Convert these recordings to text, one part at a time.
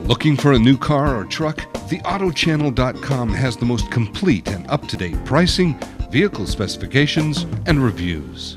Looking for a new car or truck? TheAutoChannel.com has the most complete and up-to-date pricing, vehicle specifications, and reviews.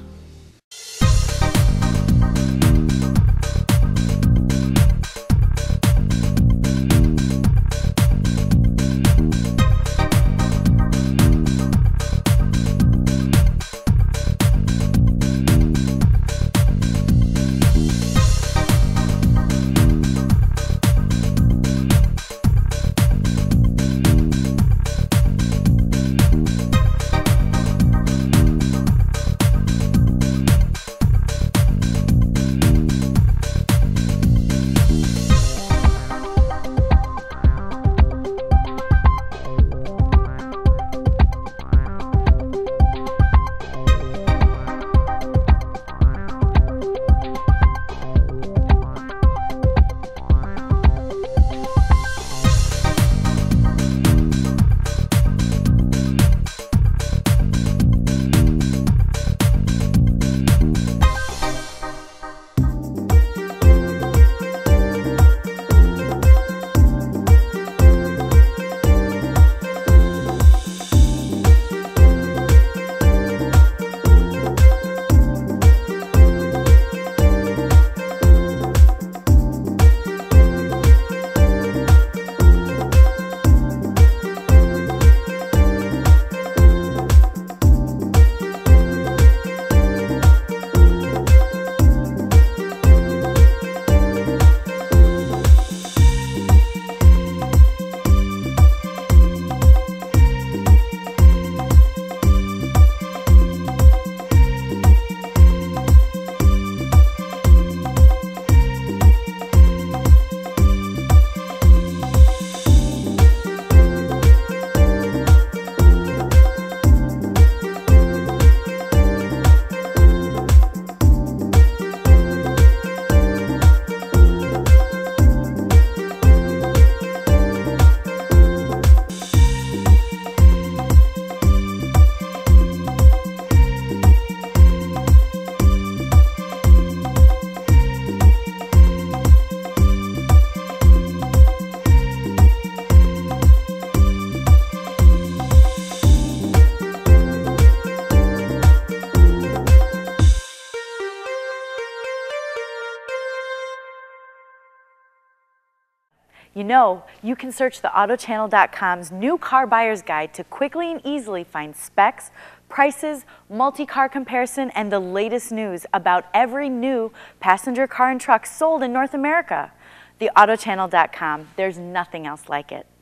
You know, you can search theautochannel.com's new car buyer's guide to quickly and easily find specs, prices, multi-car comparison, and the latest news about every new passenger car and truck sold in North America. Theautochannel.com, there's nothing else like it.